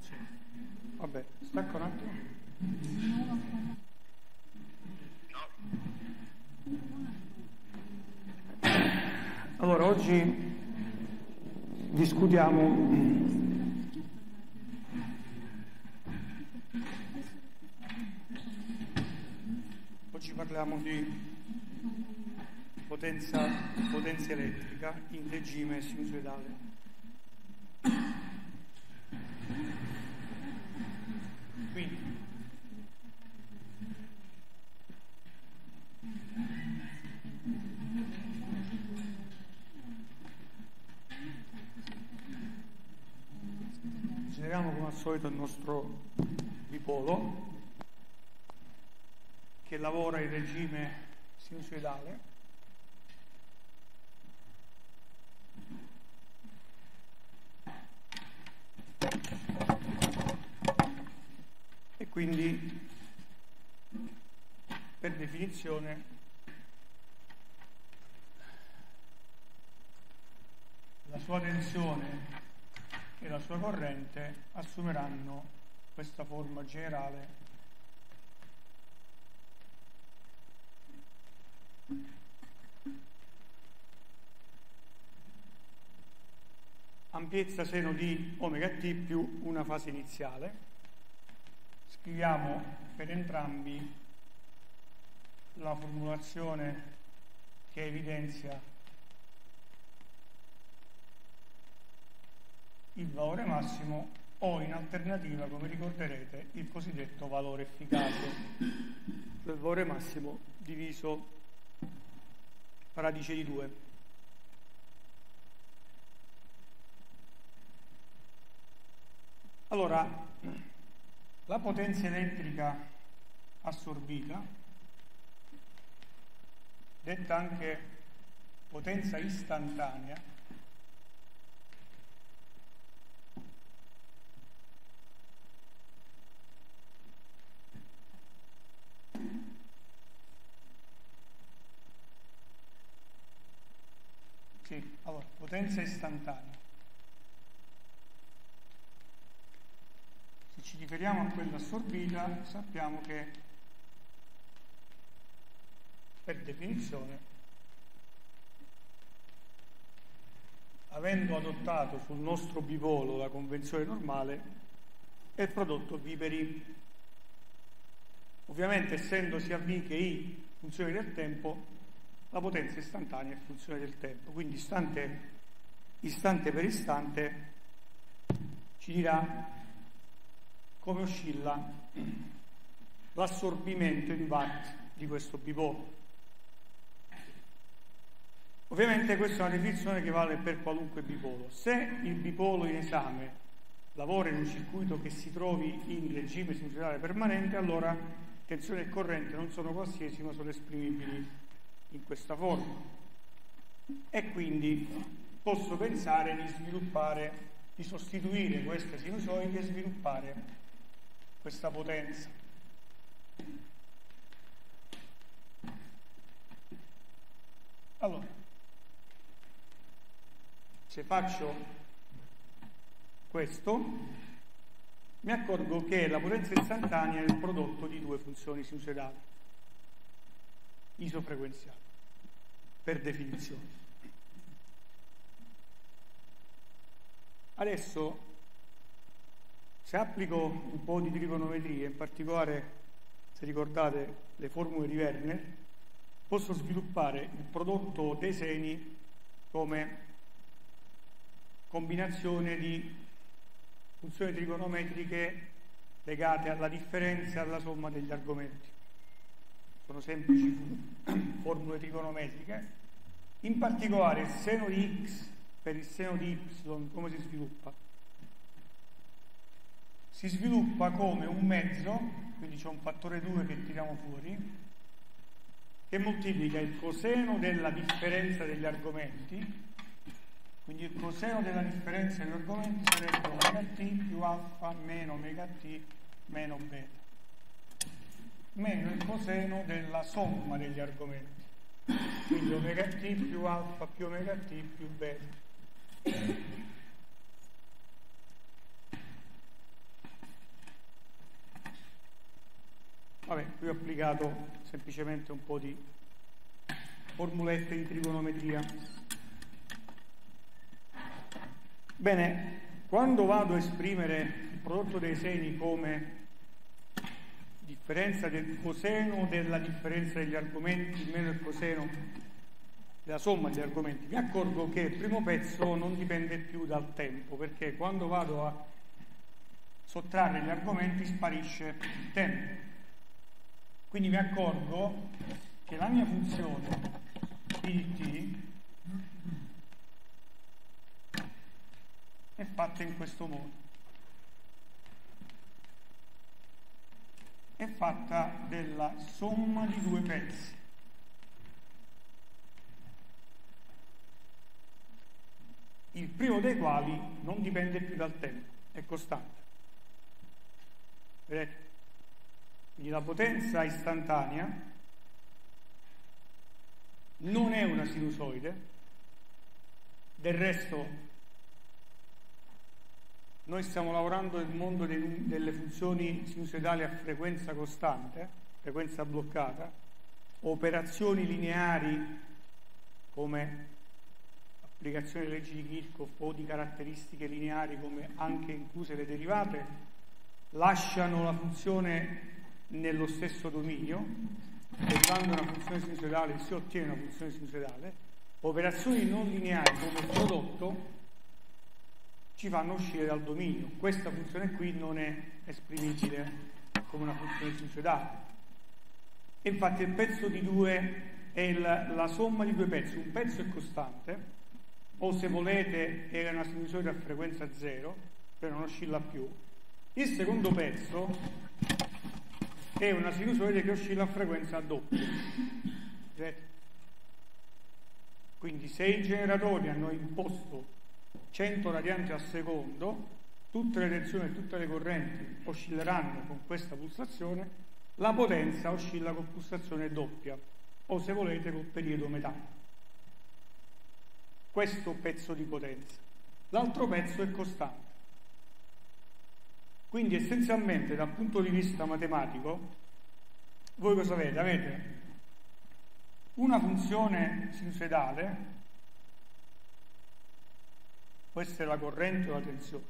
funziona. Vabbè, stacca un attimo. Allora, oggi discutiamo parliamo di potenza elettrica in regime sinusoidale. Quindi consideriamo come al solito il nostro dipolo che lavora in regime sinusoidale. E quindi, per definizione, la sua tensione e la sua corrente assumeranno questa forma generale . Ampiezza seno di omega t più una fase iniziale. Scriviamo per entrambi la formulazione che evidenzia il valore massimo o, in alternativa, come ricorderete, il cosiddetto valore efficace, il valore massimo diviso radice di 2. Allora, la potenza elettrica assorbita, detta anche potenza istantanea, allora, potenza istantanea. Se ci riferiamo a quella assorbita, sappiamo che, per definizione, avendo adottato sul nostro bipolo la convenzione normale, è il prodotto V per I. Ovviamente, essendo sia V che I funzioni del tempo, la potenza istantanea è funzione del tempo, quindi istante per istante ci dirà come oscilla l'assorbimento in watt di questo bipolo. Ovviamente questa è una definizione che vale per qualunque bipolo. Se il bipolo in esame lavora in un circuito che si trovi in regime sinusoidale permanente, allora tensione e corrente non sono qualsiasi, ma sono esprimibili in questa forma. E quindi posso pensare di sostituire queste sinusoidi e sviluppare questa potenza. Allora, se faccio questo, mi accorgo che la potenza istantanea è il prodotto di due funzioni sinusoidali isofrequenziali, per definizione. Adesso, se applico un po' di trigonometria, in particolare, se ricordate, le formule di Werner, posso sviluppare il prodotto dei seni come combinazione di funzioni trigonometriche legate alla differenza e alla somma degli argomenti. Sono semplici formule trigonometriche. In particolare il seno di x per il seno di y, come si sviluppa? Si sviluppa come un mezzo, quindi c'è un fattore 2 che tiriamo fuori, che moltiplica il coseno della differenza degli argomenti. Quindi il coseno della differenza degli argomenti sarebbe omega t più alfa meno omega t meno beta, meno il coseno della somma degli argomenti, quindi omega t più alfa più omega t più beta. Vabbè, qui ho applicato semplicemente un po' di formulette di trigonometria. Bene, quando vado a esprimere il prodotto dei seni come differenza del coseno della differenza degli argomenti meno il coseno della somma degli argomenti, mi accorgo che il primo pezzo non dipende più dal tempo, perché quando vado a sottrarre gli argomenti sparisce il tempo. Quindi mi accorgo che la mia funzione p di t è fatta in questo modo. È fatta della somma di due pezzi. Il primo dei quali non dipende più dal tempo, è costante. Vedete? Quindi la potenza istantanea non è una sinusoide, del resto noi stiamo lavorando nel mondo delle funzioni sinusoidali a frequenza costante, frequenza bloccata, operazioni lineari come applicazione delle leggi di Kirchhoff o di caratteristiche lineari come anche incluse le derivate, lasciano la funzione nello stesso dominio, derivando una funzione sinusoidale si ottiene una funzione sinusoidale. Operazioni non lineari come il prodotto ci fanno uscire dal dominio. Questa funzione qui non è esprimibile come una funzione sinusoidale. E infatti il pezzo di 2 è la somma di due pezzi. Un pezzo è costante, o se volete è una sinusoide a frequenza 0, cioè non oscilla più. Il secondo pezzo è una sinusoide che oscilla a frequenza doppia. Quindi se i generatori hanno imposto 100 radianti al secondo, tutte le tensioni e tutte le correnti oscilleranno con questa pulsazione, la potenza oscilla con pulsazione doppia, o se volete col periodo metà. Questo pezzo di potenza. L'altro pezzo è costante. Quindi essenzialmente dal punto di vista matematico, voi cosa avete? Avete una funzione sinusoidale, può essere la corrente o la tensione,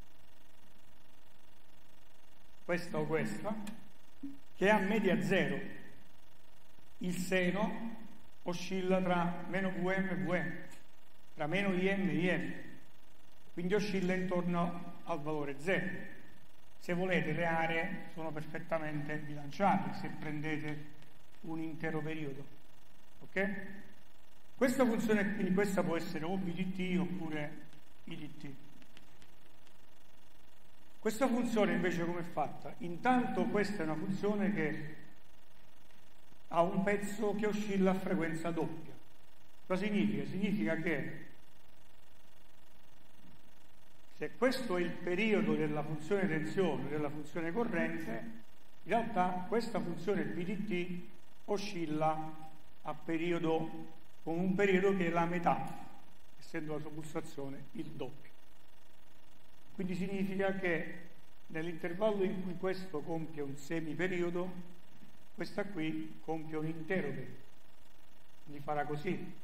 questa o questa, che ha media 0. Il seno oscilla tra meno Vm e Vm, tra meno Im e Im, quindi oscilla intorno al valore 0. Se volete le aree sono perfettamente bilanciate se prendete un intero periodo, ok? Questa funzione, quindi questa può essere o b di t oppure i di t. Questa funzione invece come è fatta? Intanto questa è una funzione che ha un pezzo che oscilla a frequenza doppia. Cosa significa? Significa che se questo è il periodo della funzione tensione, della funzione corrente, in realtà questa funzione b di t oscilla a periodo, con un periodo che è la metà, essendo la sua pulsazione il doppio. Quindi significa che nell'intervallo in cui questo compie un semiperiodo, questa qui compie un intero periodo. Quindi farà così.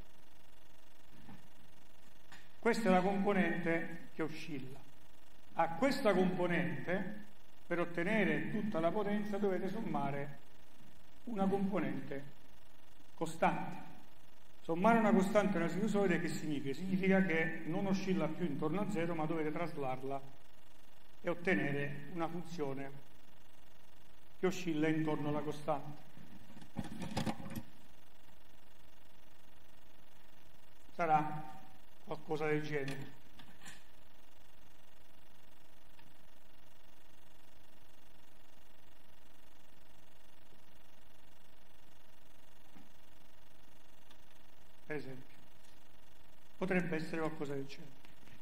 Questa è la componente che oscilla. A questa componente, per ottenere tutta la potenza, dovete sommare una componente costante. Sommare una costante a una sinusoide che significa? Significa che non oscilla più intorno a 0, ma dovete traslarla e ottenere una funzione che oscilla intorno alla costante. Sarà qualcosa del genere. Per esempio, potrebbe essere qualcosa del genere.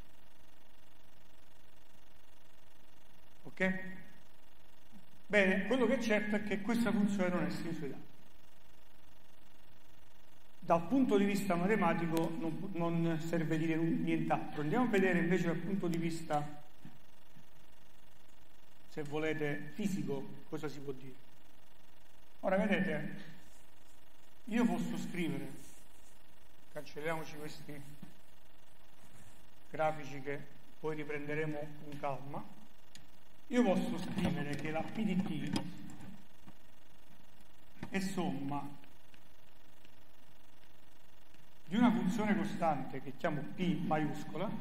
Ok? Bene, quello che è certo è che questa funzione non è sinusoidale. Dal punto di vista matematico non serve dire nient'altro. Andiamo a vedere invece dal punto di vista, se volete, fisico, cosa si può dire. Ora vedete, io posso scrivere, cancelliamoci questi grafici che poi riprenderemo con calma, io posso scrivere che la P di t è somma di una funzione costante che chiamo P maiuscola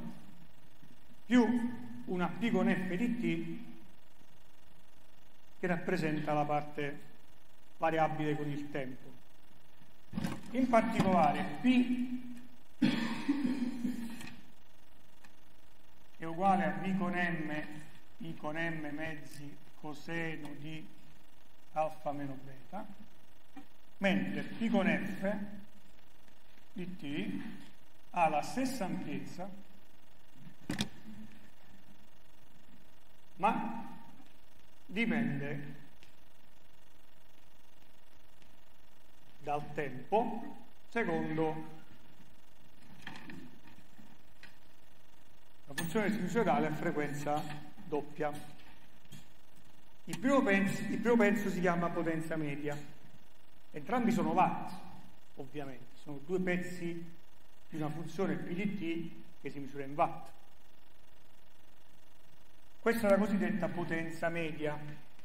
più una P con f di t che rappresenta la parte variabile con il tempo. In particolare P è uguale a V con M, I con M mezzi coseno di alfa meno beta, mentre P con F di t ha la stessa ampiezza, ma dipende dal tempo secondo la funzione sinusoidale a frequenza doppia. Il primo pezzo si chiama potenza media, entrambi sono watt, ovviamente, sono due pezzi di una funzione P di t che si misura in watt. Questa è la cosiddetta potenza media.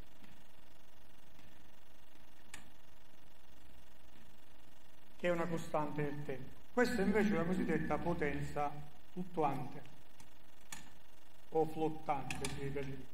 Che è una costante del tempo. Questa invece è la cosiddetta potenza fluttuante o flottante, se per di più.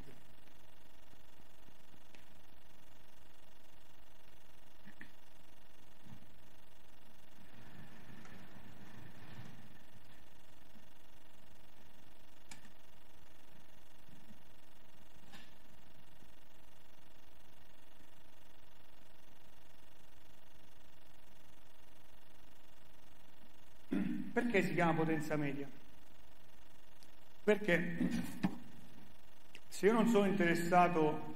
Perché si chiama potenza media? Perché se io non sono interessato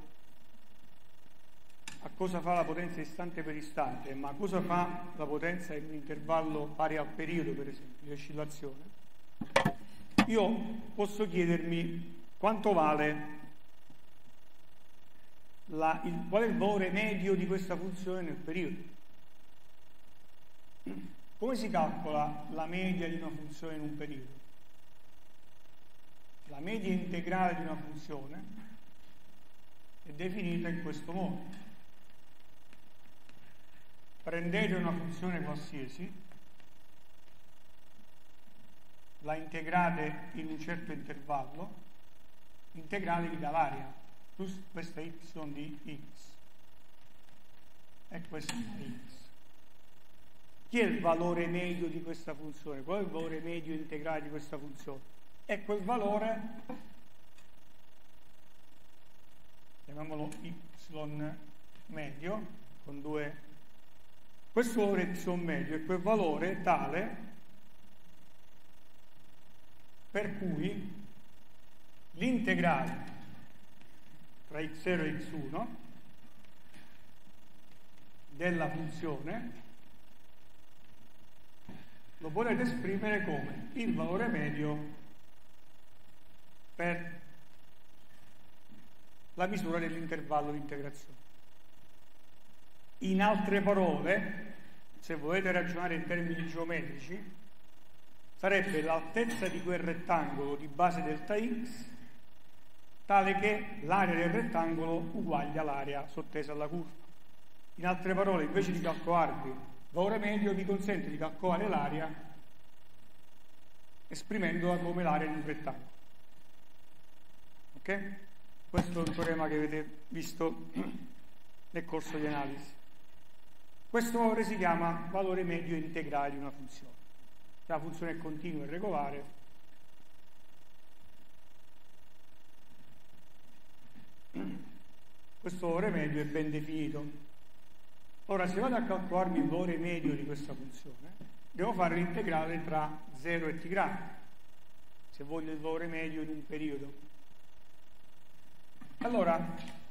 a cosa fa la potenza istante per istante, ma a cosa fa la potenza in un intervallo pari al periodo, per esempio, di oscillazione, io posso chiedermi quanto vale qual è il valore medio di questa funzione nel periodo. Come si calcola la media di una funzione in un periodo? La media integrale di una funzione è definita in questo modo. Prendete una funzione qualsiasi, la integrate in un certo intervallo, l'integrale vi dà l'area, plus questa y di x e questa di x. Chi è il valore medio di questa funzione? Qual è il valore medio integrale di questa funzione? È quel valore, chiamiamolo y medio, con due. Questo valore y medio è quel valore tale per cui l'integrale tra x0 e x1 della funzione lo potete esprimere come il valore medio per la misura dell'intervallo di integrazione. In altre parole, se volete ragionare in termini geometrici, sarebbe l'altezza di quel rettangolo di base delta x tale che l'area del rettangolo uguaglia l'area sottesa alla curva. In altre parole, invece di calcolarvi il valore medio, vi consente di calcolare l'area esprimendola come l'area di un rettangolo. Ok? Questo è un teorema che avete visto nel corso di analisi. Questo valore si chiama valore medio integrale di una funzione. Se la funzione è continua e regolare, questo valore medio è ben definito. Ora, se vado a calcolarmi il valore medio di questa funzione, devo fare l'integrale tra 0 e t gradi, se voglio il valore medio di un periodo. Allora,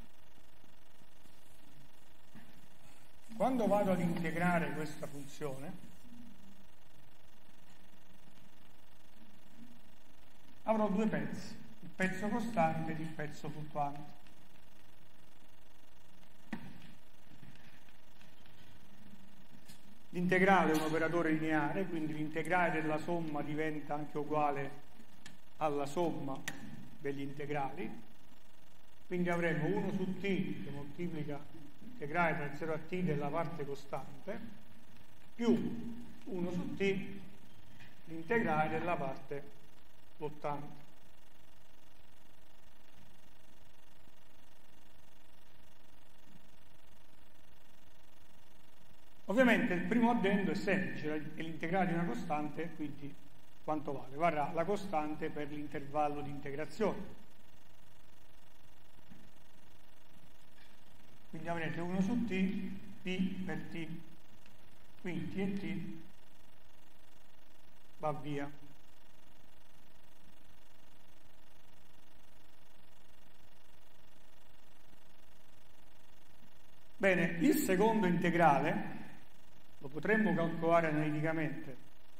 quando vado ad integrare questa funzione, avrò due pezzi, il pezzo costante ed il pezzo fluttuante. L'integrale è un operatore lineare, quindi l'integrale della somma diventa anche uguale alla somma degli integrali, quindi avremo 1 su t che moltiplica l'integrale tra 0 a t della parte costante più 1 su t l'integrale della parte flottante. Ovviamente il primo addendo è semplice, è l'integrale di una costante, quindi quanto vale? Varrà la costante per l'intervallo di integrazione. Quindi avrete 1 su t, p per t, quindi t e t va via. Bene, il secondo integrale lo potremmo calcolare analiticamente,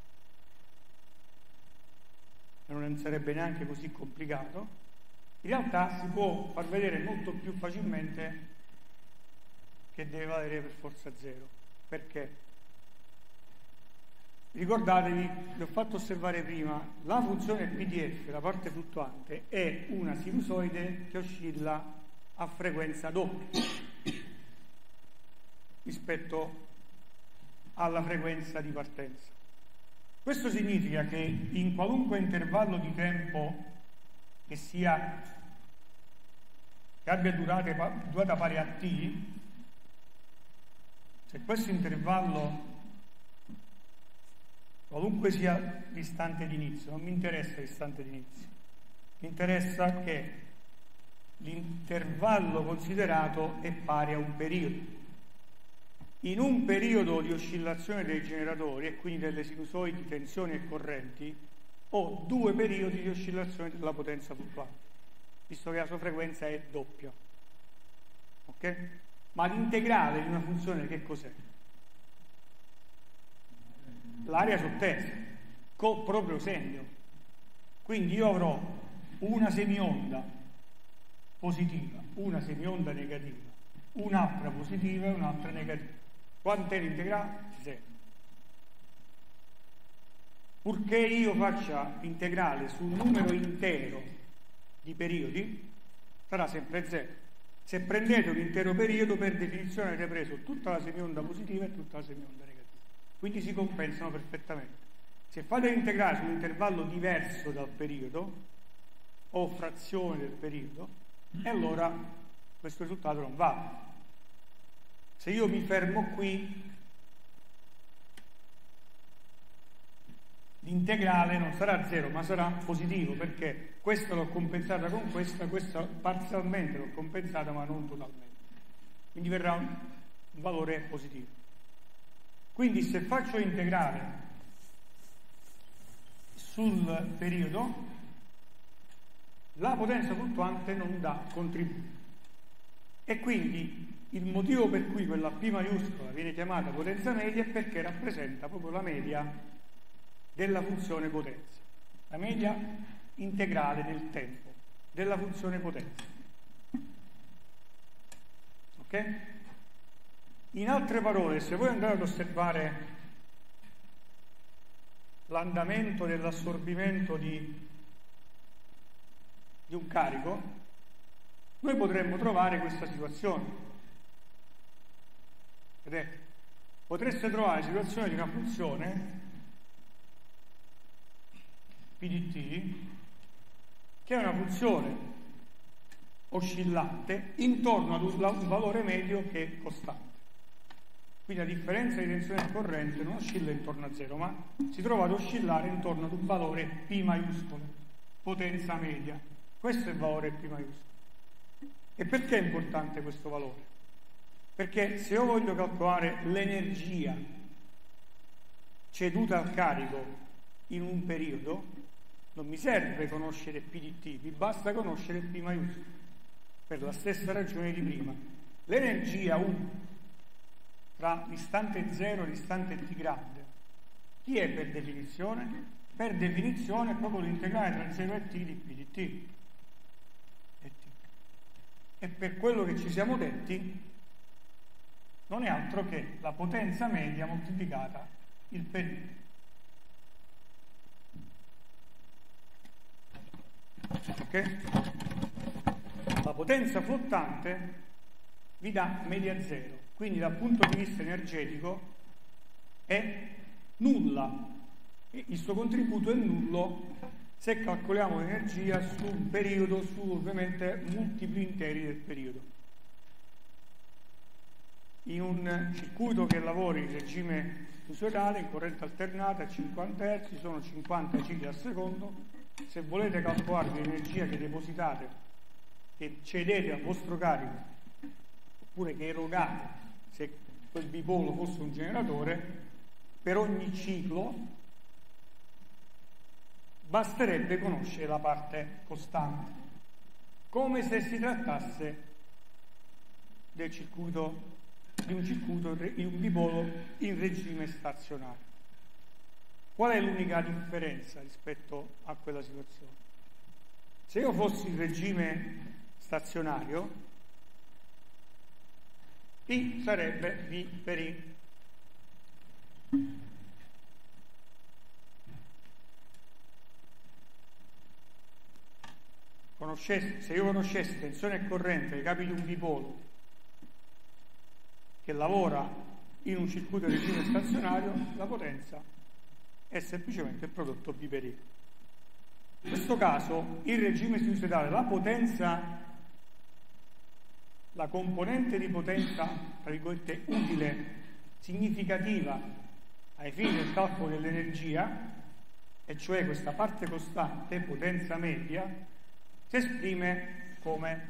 e non sarebbe neanche così complicato. In realtà si può far vedere molto più facilmente che deve valere per forza 0. Perché? Ricordatevi, vi ho fatto osservare prima, la funzione PDF, la parte fluttuante, è una sinusoide che oscilla a frequenza doppia rispetto alla frequenza di partenza. Questo significa che in qualunque intervallo di tempo che abbia durata pari a t, se questo intervallo, qualunque sia l'istante di inizio, non mi interessa l'istante di inizio, mi interessa che l'intervallo considerato è pari a un periodo. In un periodo di oscillazione dei generatori, e quindi delle sinusoidi, tensioni e correnti, ho 2 periodi di oscillazione della potenza fluttuante, visto che la sua frequenza è doppia. Ok? Ma l'integrale di una funzione che cos'è? L'area sottesa, con proprio segno. Quindi io avrò una semionda positiva, una semionda negativa, un'altra positiva e un'altra negativa. Quant'è l'integrale? 0. Purché io faccia integrale su un numero intero di periodi, sarà sempre 0. Se prendete un intero periodo, per definizione avete preso tutta la semionda positiva e tutta la semionda negativa. Quindi si compensano perfettamente. Se fate l'integrale su un intervallo diverso dal periodo, o frazione del periodo, e allora questo risultato non vale. Se io mi fermo qui, l'integrale non sarà 0, ma sarà positivo, perché questa l'ho compensata con questa parzialmente l'ho compensata, ma non totalmente. Quindi verrà un valore positivo. Quindi se faccio integrale sul periodo, la potenza fluttuante non dà contributo. E quindi il motivo per cui quella P maiuscola viene chiamata potenza media è perché rappresenta proprio la media della funzione potenza, la media integrale del tempo della funzione potenza. Ok? In altre parole, se voi andate ad osservare l'andamento dell'assorbimento di un carico, noi potremmo trovare questa situazione. Vedete? Potreste trovare la situazione di una funzione P di t, che è una funzione oscillante intorno ad un valore medio che è costante. Quindi la differenza di tensione e corrente non oscilla intorno a 0, ma si trova ad oscillare intorno ad un valore P maiuscolo, potenza media. Questo è il valore P maiuscolo. E perché è importante questo valore? Perché se io voglio calcolare l'energia ceduta al carico in un periodo, non mi serve conoscere P di t, mi basta conoscere P maiuscolo, per la stessa ragione di prima. L'energia U tra l'istante 0 e l'istante t grande, chi è per definizione? Per definizione è proprio l'integrale tra 0 e t di P di t. E per quello che ci siamo detti, non è altro che la potenza media moltiplicata il periodo. Ok? La potenza flottante vi dà media zero, quindi dal punto di vista energetico è nulla, e il suo contributo è nullo se calcoliamo l'energia su un periodo, su ovviamente multipli interi del periodo. In un circuito che lavori in regime sinusoidale, in corrente alternata a 50 Hz, sono 50 cicli al secondo. Se volete calcolarvi l'energia che depositate, che cedete al vostro carico, oppure che erogate, se quel bipolo fosse un generatore, per ogni ciclo basterebbe conoscere la parte costante, come se si trattasse del circuito, di un bipolo in regime stazionario. Qual è l'unica differenza rispetto a quella situazione? Se io fossi in regime stazionario, I sarebbe V per I. Se io conoscessi tensione e corrente ai capi di un bipolo che lavora in un circuito di regime stazionario, la potenza è semplicemente il prodotto V per I. In questo caso, il regime sinusoidale, la potenza, la componente di potenza, tra virgolette, utile, significativa ai fini del calcolo dell'energia, e cioè questa parte costante, potenza media, si esprime come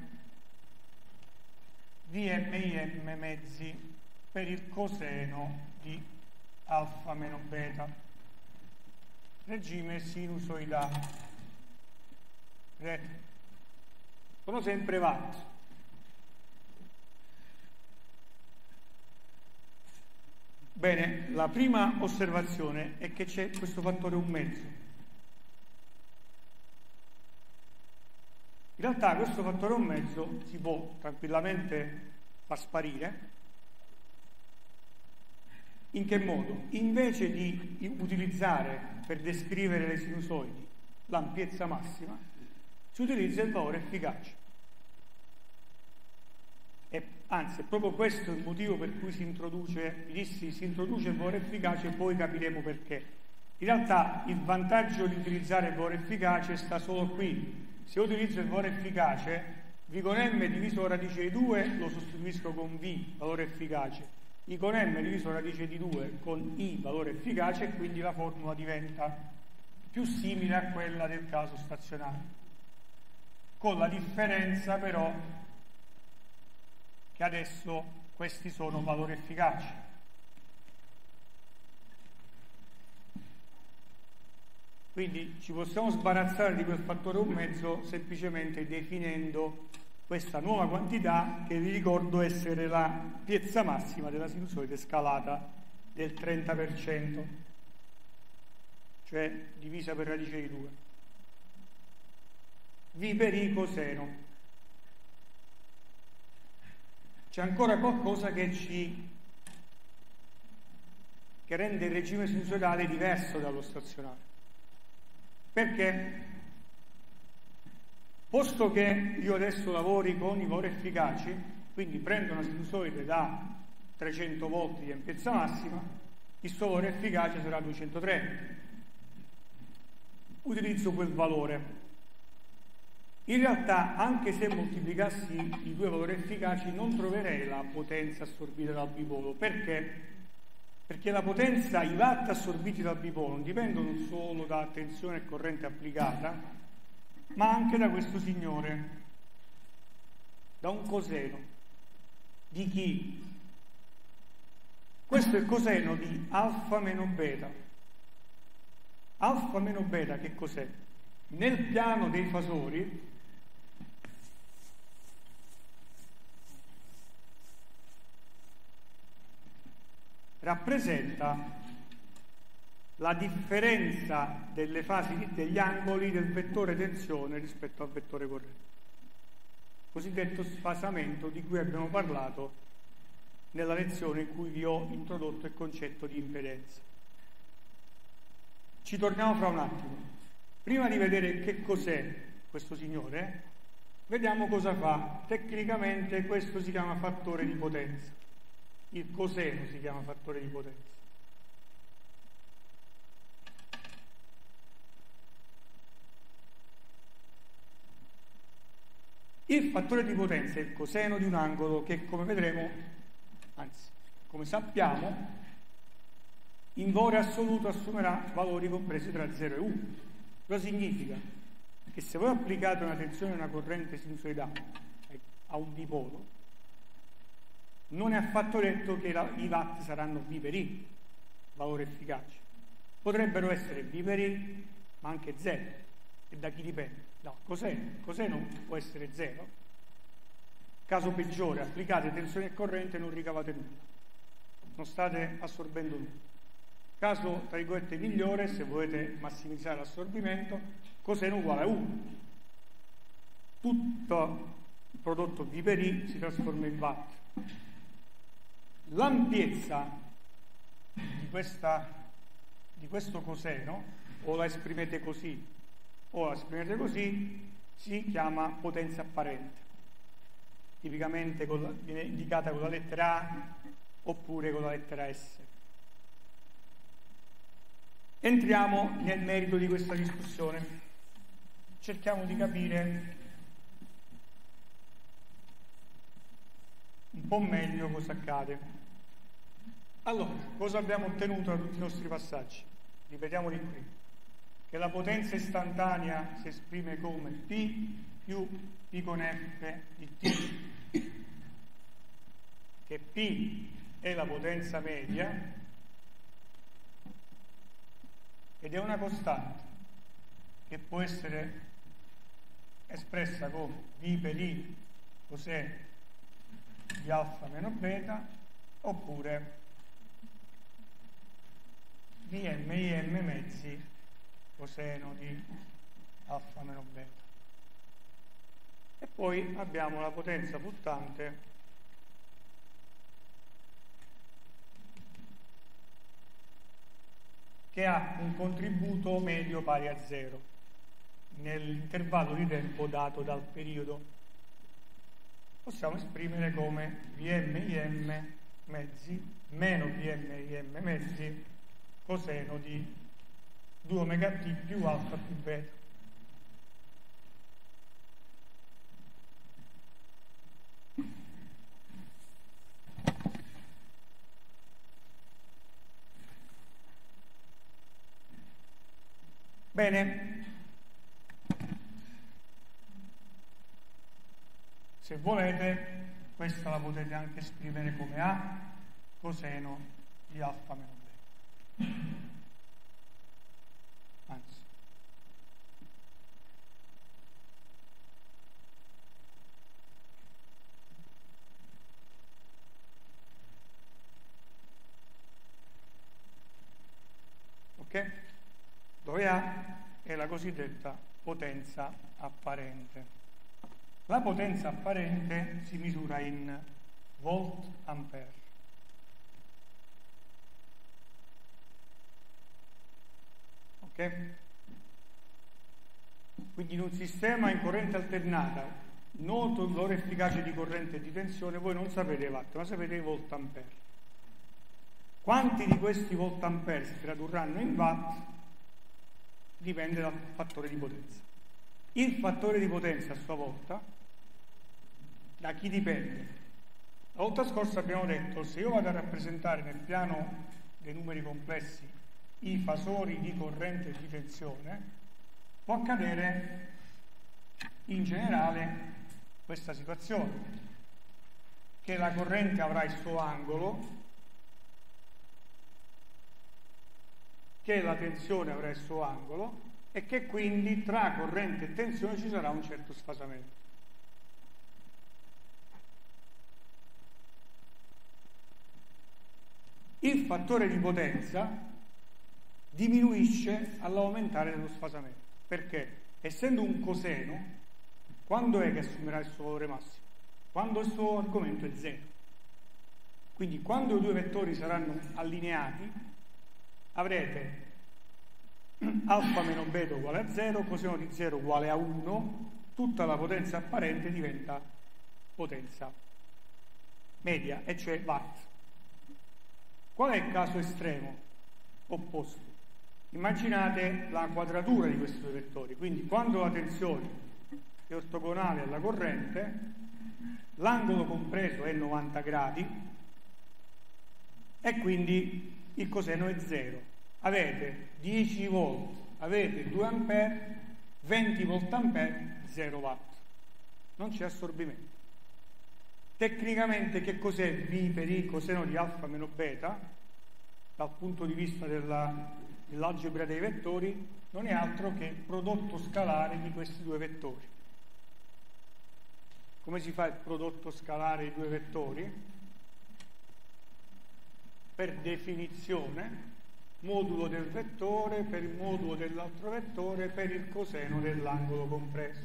VMIM mezzi per il coseno di alfa meno beta, regime sinusoidale. Sono sempre watt. Bene, la prima osservazione è che c'è questo fattore 1 mezzo. In realtà questo fattore 1 mezzo si può tranquillamente far sparire. In che modo? Invece di utilizzare per descrivere le sinusoidi l'ampiezza massima, si utilizza il valore efficace. E anzi, è proprio questo il motivo per cui si introduce il valore efficace, e poi capiremo perché. In realtà il vantaggio di utilizzare il valore efficace sta solo qui. Se io utilizzo il valore efficace, V con M diviso radice di 2 lo sostituisco con V, valore efficace. I con M diviso radice di 2 con I, valore efficace, e quindi la formula diventa più simile a quella del caso stazionario. Con la differenza però che adesso questi sono valori efficaci. Quindi ci possiamo sbarazzare di quel fattore 1 mezzo semplicemente definendo questa nuova quantità, che vi ricordo essere l'ampiezza massima della sinusoide scalata del 30%, cioè divisa per radice di 2. V per I coseno. C'è ancora qualcosa che rende il regime sinusoidale diverso dallo stazionario. Perché? Posto che io adesso lavori con i valori efficaci, quindi prendo una sinusoide da 300 volt di ampiezza massima, il suo valore efficace sarà 230. Utilizzo quel valore. In realtà, anche se moltiplicassi i due valori efficaci, non troverei la potenza assorbita dal bipolo. Perché? Perché la potenza, i watt assorbiti dal bipolo non dipendono solo da tensione e corrente applicata, ma anche da questo signore, da un coseno. Di chi? Questo è il coseno di alfa meno beta. Alfa meno beta che cos'è? Nel piano dei fasori rappresenta la differenza delle fasi degli angoli del vettore tensione rispetto al vettore corrente, cosiddetto sfasamento di cui abbiamo parlato nella lezione in cui vi ho introdotto il concetto di impedenza. Ci torniamo fra un attimo. Prima di vedere che cos'è questo signore, vediamo cosa fa. Tecnicamente questo si chiama fattore di potenza. Il coseno si chiama fattore di potenza. Il fattore di potenza è il coseno di un angolo che, come vedremo, anzi, come sappiamo, in valore assoluto assumerà valori compresi tra 0 e 1. Cosa significa? Che se voi applicate una tensione e una corrente sinusoidale a un dipolo, non è affatto detto che i watt saranno V per I, valore efficace. Potrebbero essere V per I, ma anche 0. E da chi dipende? Dal coseno. Il coseno può essere 0. Caso peggiore, applicate tensione e corrente e non ricavate nulla. Non state assorbendo nulla. Caso, tra virgolette, migliore, se volete massimizzare l'assorbimento, coseno uguale a 1. Tutto il prodotto V per I si trasforma in watt. L'ampiezza di questo coseno, o la esprimete così o la esprimete così, si chiama potenza apparente. Tipicamente viene indicata con la lettera A oppure con la lettera S. Entriamo nel merito di questa discussione. Cerchiamo di capire un po' meglio cosa accade. Allora, cosa abbiamo ottenuto da tutti i nostri passaggi? Ripetiamo di qui. Che la potenza istantanea si esprime come P più P con F di T. Che P è la potenza media ed è una costante che può essere espressa come V per I coseno di alfa meno beta, oppure Vm Im mezzi coseno di alfa meno beta. E poi abbiamo la potenza fluttante che ha un contributo medio pari a 0 nell'intervallo di tempo dato dal periodo. Possiamo esprimere come Vm Im mezzi meno Vm Im mezzi coseno di 2 omega t più alfa più beta. Bene, se volete, questa la potete anche scrivere come A coseno di alfa meno beta. Anzi, ok? Dove A è la cosiddetta potenza apparente. La potenza apparente si misura in volt ampere. Ok? Quindi in un sistema in corrente alternata, noto il valore efficace di corrente e di tensione, voi non sapete i watt, ma sapete i volt ampere. Quanti di questi volt ampere si tradurranno in watt dipende dal fattore di potenza. Il fattore di potenza a sua volta da chi dipende? La volta scorsa abbiamo detto, se io vado a rappresentare nel piano dei numeri complessi i fasori di corrente e di tensione, può accadere in generale questa situazione, che la corrente avrà il suo angolo, che la tensione avrà il suo angolo e che quindi tra corrente e tensione ci sarà un certo sfasamento. Il fattore di potenza diminuisce all'aumentare dello sfasamento. Perché? Essendo un coseno, quando è che assumerà il suo valore massimo? Quando il suo argomento è 0. Quindi quando i due vettori saranno allineati avrete alfa meno beta uguale a 0, coseno di 0 uguale a 1, tutta la potenza apparente diventa potenza media, e cioè watt. Qual è il caso estremo opposto? Immaginate la quadratura di questi due vettori, quindi quando la tensione è ortogonale alla corrente, l'angolo compreso è 90 gradi e quindi il coseno è 0. Avete 10 volt, avete 2 ampere, 20 volt ampere, 0 watt. Non c'è assorbimento. Tecnicamente che cos'è V per I coseno di alfa meno beta? Dal punto di vista dell'algebra dei vettori non è altro che il prodotto scalare di questi due vettori. Come si fa il prodotto scalare di due vettori? Per definizione, modulo del vettore per il modulo dell'altro vettore per il coseno dell'angolo compreso.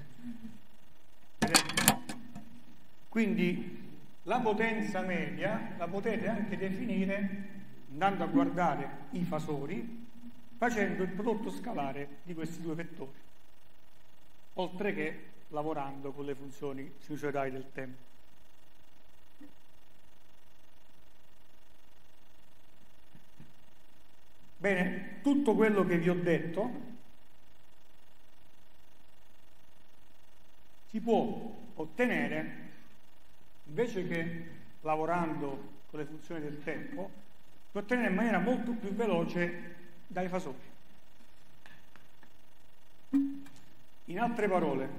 Quindi la potenza media la potete anche definire andando a guardare i fasori, facendo il prodotto scalare di questi due vettori, oltre che lavorando con le funzioni sinusoidali del tempo. Bene, tutto quello che vi ho detto si può ottenere, invece che lavorando con le funzioni del tempo, si può ottenere in maniera molto più veloce dai fasori. In altre parole,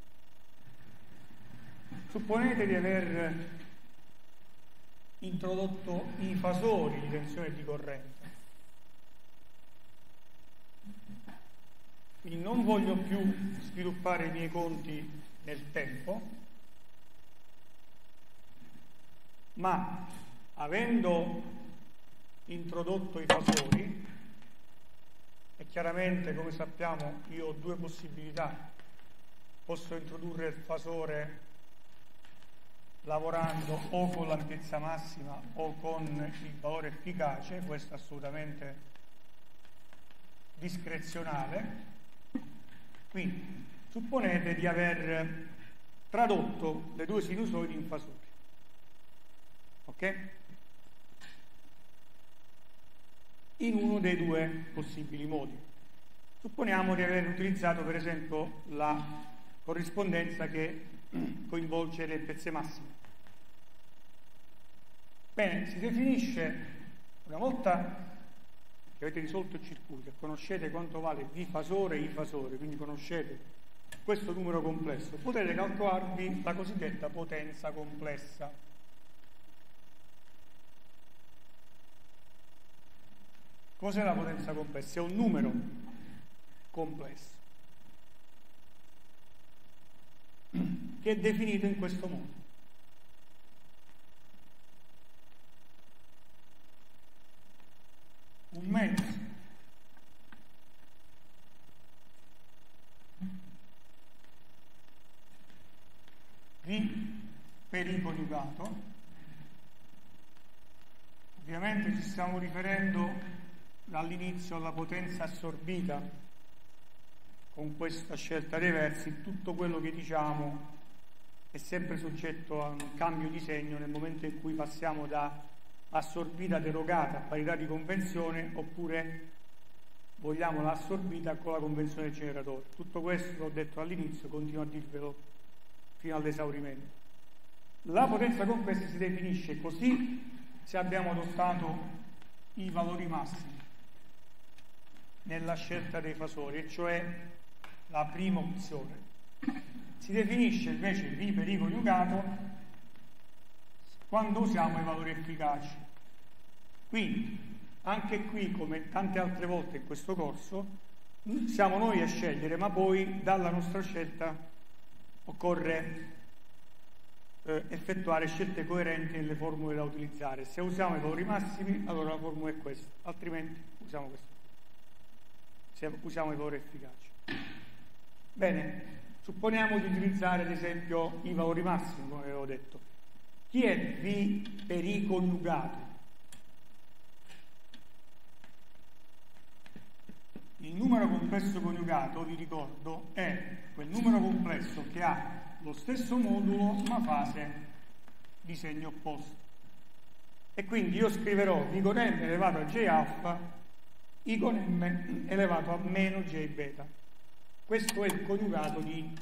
supponete di aver introdotto i fasori di tensione e di corrente. Quindi non voglio più sviluppare i miei conti nel tempo, ma avendo introdotto i fasori, e chiaramente come sappiamo io ho due possibilità: posso introdurre il fasore lavorando o con l'ampiezza massima o con il valore efficace, questo è assolutamente discrezionale. Quindi supponete di aver tradotto le due sinusoidi in fasori, ok? In uno dei due possibili modi. Supponiamo di aver utilizzato per esempio la corrispondenza che coinvolge le ampiezze massime. Bene, si definisce, una volta che avete risolto il circuito e conoscete quanto vale V fasore e I fasore, quindi conoscete questo numero complesso, potete calcolarvi la cosiddetta potenza complessa. Cos'è la potenza complessa? È un numero complesso che è definito in questo modo. Un mezzo V per I coniugato. Ovviamente ci stiamo riferendo dall'inizio alla potenza assorbita con questa scelta dei versi. Tutto quello che diciamo è sempre soggetto a un cambio di segno nel momento in cui passiamo da assorbita derogata a parità di convenzione oppure vogliamo l'assorbita con la convenzione del generatore. Tutto questo l'ho detto all'inizio, continuo a dirvelo fino all'esaurimento. La potenza complessa si definisce così se abbiamo adottato i valori massimi nella scelta dei fasori, e cioè la prima opzione. Si definisce invece V per I coniugato quando usiamo i valori efficaci. Quindi, anche qui, come tante altre volte in questo corso, siamo noi a scegliere, ma poi dalla nostra scelta occorre effettuare scelte coerenti nelle formule da utilizzare. Se usiamo i valori massimi, allora la formula è questa, altrimenti usiamo questa. Se usiamo i valori efficaci. Bene, supponiamo di utilizzare ad esempio i valori massimi, come avevo detto. Chi è V per I coniugato? Il numero complesso coniugato, vi ricordo, è quel numero complesso che ha lo stesso modulo ma fase di segno opposto. E quindi io scriverò V con M elevato a J alfa, I con M elevato a meno J beta. Questo è il coniugato di I.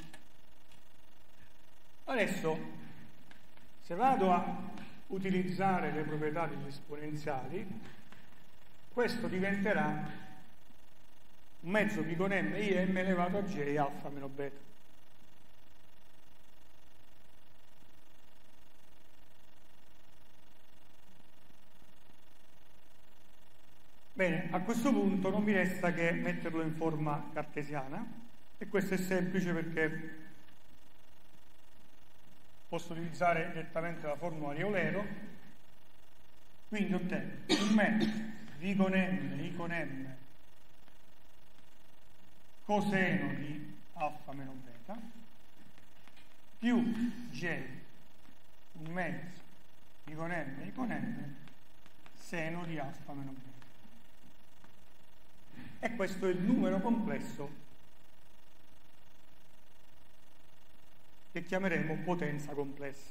Adesso, se vado a utilizzare le proprietà degli esponenziali, questo diventerà un mezzo pi con m i m elevato a j alfa meno beta. Bene, a questo punto non mi resta che metterlo in forma cartesiana, e questo è semplice perché posso utilizzare direttamente la formula di Eulero. Quindi ottengo un mezzo v con m, i con m coseno di alfa meno beta più j, un mezzo i con m, i con m seno di alfa meno beta. E questo è il numero complesso che chiameremo potenza complessa.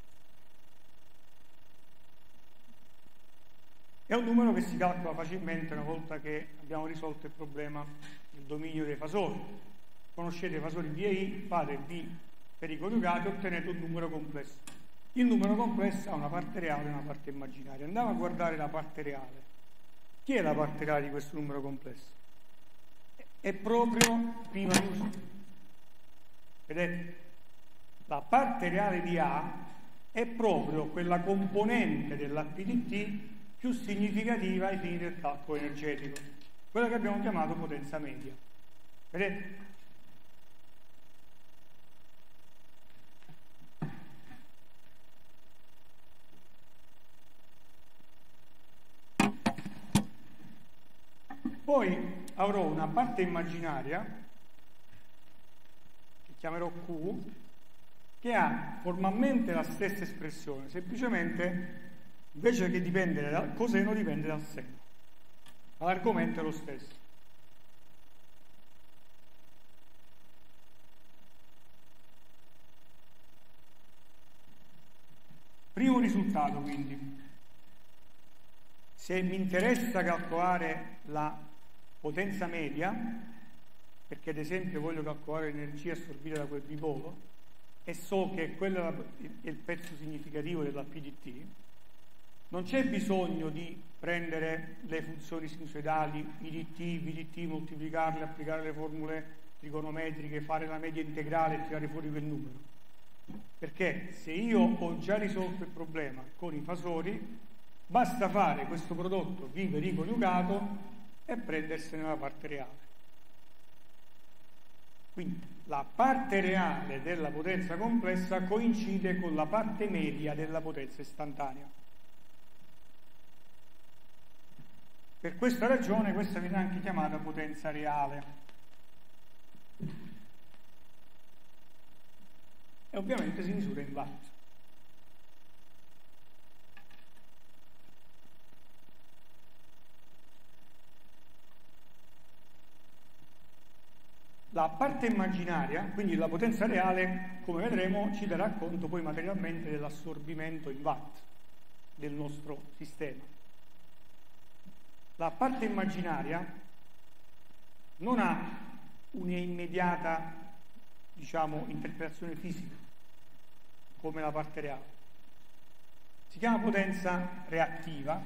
È un numero che si calcola facilmente una volta che abbiamo risolto il problema del dominio dei fasori. Conoscete i fasori V e I, fate V per i coniugati e ottenete un numero complesso. Il numero complesso ha una parte reale e una parte immaginaria. Andiamo a guardare la parte reale. Chi è la parte reale di questo numero complesso? È proprio P maiuscolo. Vedete? La parte reale di A è proprio quella componente della P di T più significativa ai fini del calcolo energetico, quella che abbiamo chiamato potenza media. Vedete? Poi avrò una parte immaginaria che chiamerò Q, che ha formalmente la stessa espressione, semplicemente invece che dipendere dal coseno dipende dal seno, ma l'argomento è lo stesso. Primo risultato, quindi, se mi interessa calcolare la potenza media, perché ad esempio voglio calcolare l'energia assorbita da quel dipolo e so che quello è il pezzo significativo della P di T, non c'è bisogno di prendere le funzioni sinusoidali I di T, V di T, moltiplicarle, applicare le formule trigonometriche, fare la media integrale e tirare fuori quel numero. Perché se io ho già risolto il problema con i fasori, basta fare questo prodotto V per I coniugato e prendersene la parte reale. Quindi la parte reale della potenza complessa coincide con la parte media della potenza istantanea. Per questa ragione questa viene anche chiamata potenza reale. E ovviamente si misura in watt. La parte immaginaria, quindi la potenza reale, come vedremo, ci darà conto poi materialmente dell'assorbimento in watt del nostro sistema. La parte immaginaria non ha un'immediata, interpretazione fisica come la parte reale. Si chiama potenza reattiva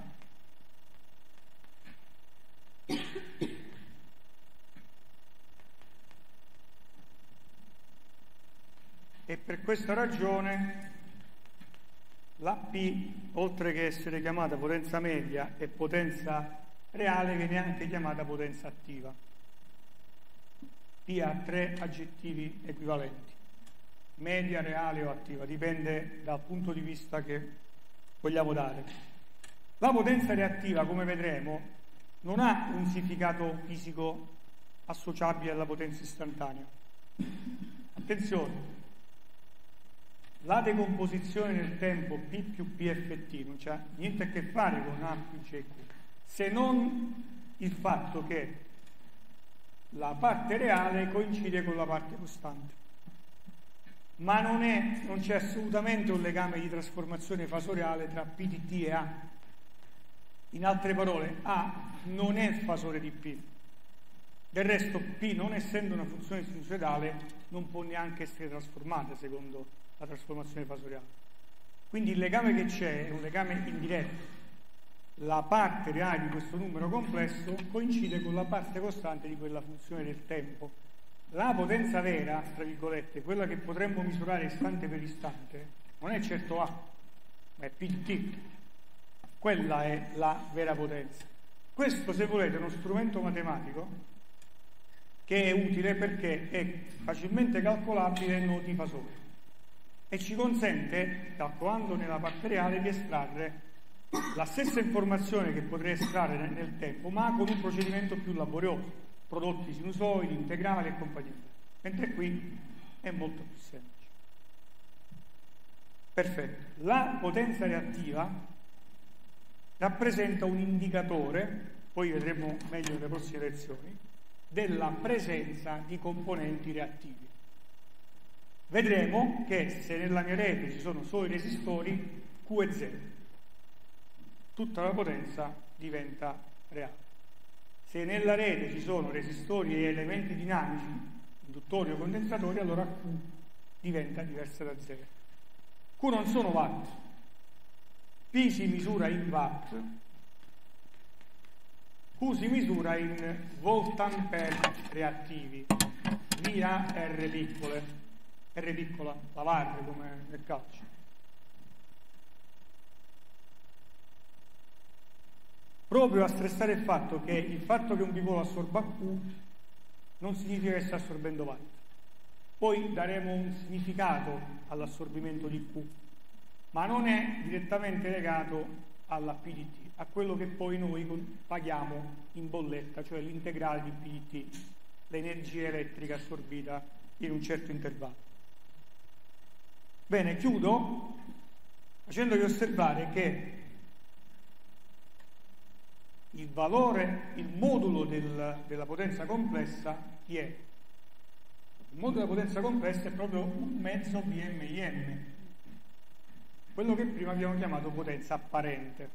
e per questa ragione la P, oltre che essere chiamata potenza media e potenza reale, viene anche chiamata potenza attiva. P ha 3 aggettivi equivalenti: media, reale o attiva, dipende dal punto di vista che vogliamo dare. La potenza reattiva, come vedremo, non ha un significato fisico associabile alla potenza istantanea. Attenzione, la decomposizione nel tempo P più PFT non c'ha niente a che fare con A più CQ, se non il fatto che la parte reale coincide con la parte costante, ma non c'è assolutamente un legame di trasformazione fasoriale tra P di T e A. In altre parole, A non è fasore di P. Del resto P, non essendo una funzione sinusoidale, non può neanche essere trasformata secondo la trasformazione fasoriale. Quindi il legame che c'è è un legame indiretto. La parte reale di questo numero complesso coincide con la parte costante di quella funzione del tempo. La potenza vera, tra virgolette, quella che potremmo misurare istante per istante, non è certo A, ma è P di T. Quella è la vera potenza. Questo, se volete, è uno strumento matematico che è utile perché è facilmente calcolabile in noti fasori e ci consente, calcolando nella parte reale, di estrarre la stessa informazione che potrei estrarre nel tempo, ma con un procedimento più laborioso, prodotti sinusoidi, integrali e compagnia, mentre qui è molto più semplice. Perfetto. La potenza reattiva rappresenta un indicatore, poi vedremo meglio nelle prossime lezioni, della presenza di componenti reattivi. Vedremo che se nella mia rete ci sono solo i resistori, Q è 0. Tutta la potenza diventa reale. Se nella rete ci sono resistori e elementi dinamici, induttori o condensatori, allora Q diventa diversa da 0. Q non sono watt. P si misura in watt, Q si misura in volt-ampere reattivi, via R piccole, R piccola, la VAR come nel calcio. Proprio a stressare il fatto che un dipolo assorba Q non significa che sta assorbendo watt. Poi daremo un significato all'assorbimento di Q, ma non è direttamente legato alla P di T, a quello che poi noi paghiamo in bolletta, cioè l'integrale di P di T, l'energia elettrica assorbita in un certo intervallo. Bene, chiudo facendovi osservare che il valore, il modulo della potenza complessa chi è? Il modulo della potenza complessa è proprio un mezzo VMIM, quello che prima abbiamo chiamato potenza apparente.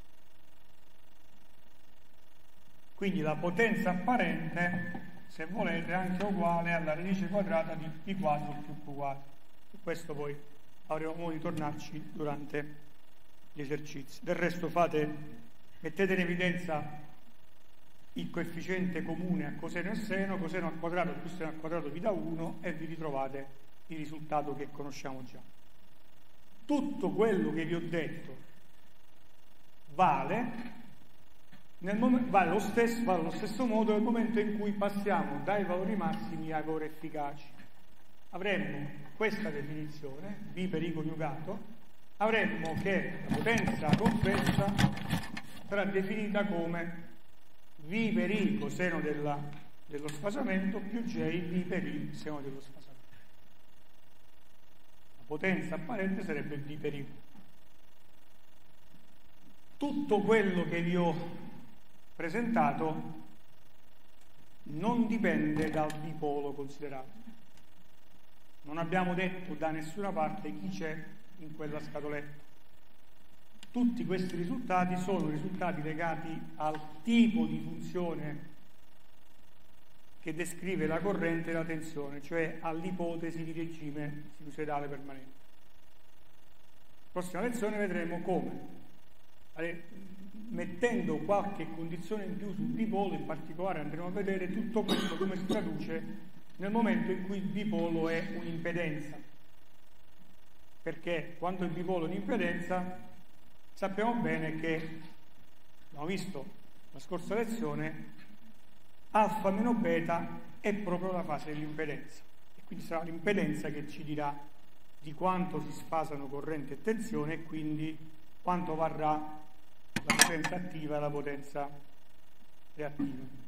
Quindi la potenza apparente, se volete, è anche uguale alla radice quadrata di P quadro più Q quadro. Su questo poi avremo modo di tornarci durante gli esercizi. Del resto mettete in evidenza il coefficiente comune a coseno e seno al quadrato più seno al quadrato vi dà 1 e vi ritrovate il risultato che conosciamo già. Tutto quello che vi ho detto vale allo stesso modo nel momento in cui passiamo dai valori massimi ai valori efficaci. Avremmo questa definizione, V per I coniugato, avremmo che la potenza complessa sarà definita come V per I coseno dello sfasamento più J V per I seno dello sfasamento. La potenza apparente sarebbe V per I. Tutto quello che vi ho presentato non dipende dal dipolo considerato. Non abbiamo detto da nessuna parte chi c'è in quella scatoletta. Tutti questi risultati sono risultati legati al tipo di funzione che descrive la corrente e la tensione, cioè all'ipotesi di regime sinusoidale permanente. Prossima lezione vedremo come, mettendo qualche condizione in più sul dipolo, in particolare andremo a vedere tutto questo come si traduce nel momento in cui il dipolo è un'impedenza, perché quando il dipolo è un'impedenza sappiamo bene che, abbiamo visto la scorsa lezione, alfa meno beta è proprio la fase dell'impedenza e quindi sarà l'impedenza che ci dirà di quanto si sfasano corrente e tensione e quindi quanto varrà la potenza attiva e la potenza reattiva.